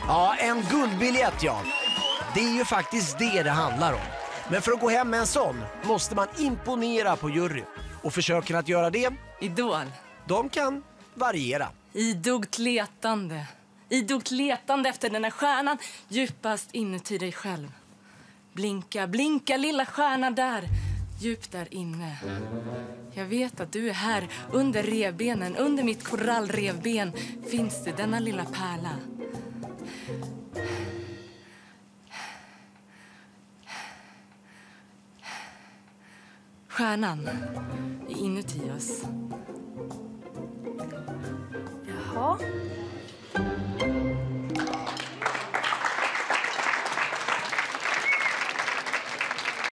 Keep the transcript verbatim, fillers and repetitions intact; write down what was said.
Ja, en guldbiljett, ja. Det är ju faktiskt det det handlar om. Men för att gå hem med en sån måste man imponera på jury. Och försöken att göra det, Idol. de kan variera. Idogt letande. Idogt letande efter den här stjärnan djupast inuti dig själv. Blinka, blinka lilla stjärna där, djupt där inne. Jag vet att du är här under revbenen, under mitt korallrevben finns det denna lilla pärla. Stjärnan är inuti oss. Jaha.